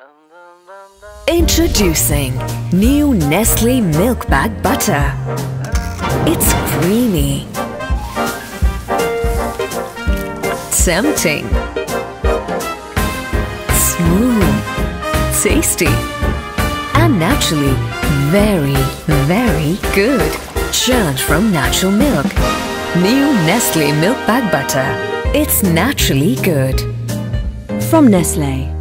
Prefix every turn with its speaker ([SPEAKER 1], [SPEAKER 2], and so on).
[SPEAKER 1] Introducing new Nestle Milkpak Butter. It's creamy, tempting, smooth, tasty, and naturally very, very good. Churned from natural milk. New Nestle Milkpak Butter. It's naturally good. From Nestle.